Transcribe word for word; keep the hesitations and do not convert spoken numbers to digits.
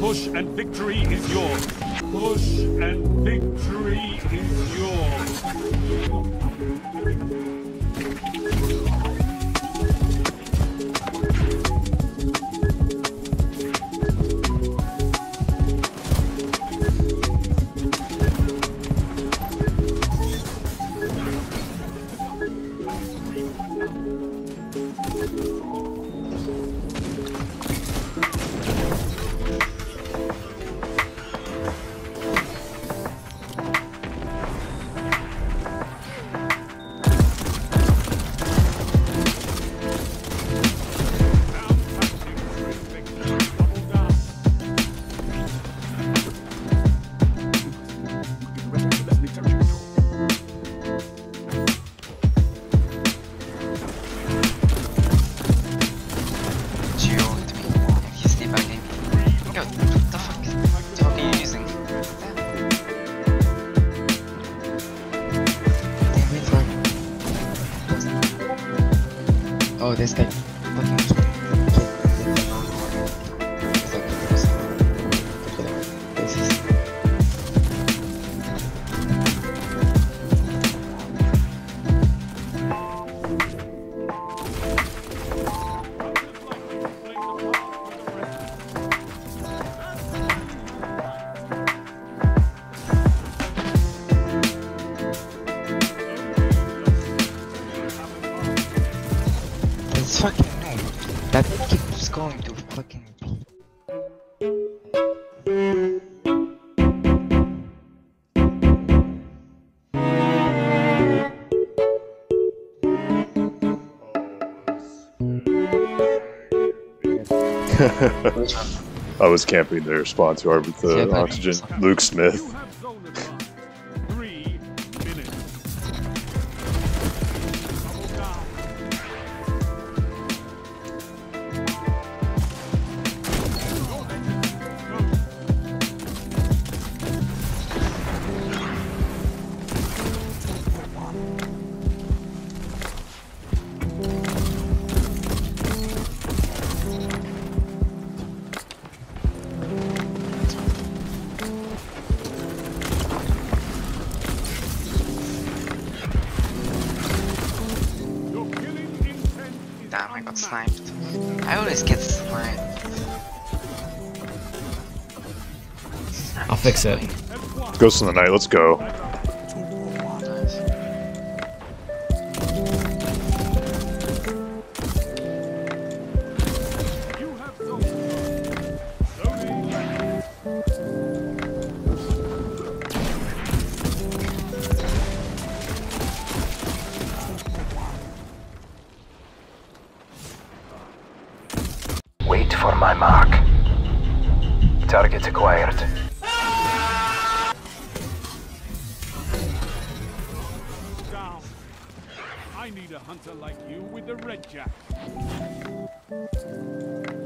Push and victory is yours. Push and victory is yours. Oh, this guy fucking kid. It's fucking annoying. That keeps going to fucking B. I was camping their spawn to with the Yeah, oxygen. Luke Smith. Damn, I got sniped. I always get sniped. I'll fix it. Ghost in the Night, let's go. Wait for my mark. Target acquired. Down. I need a hunter like you with the red jack.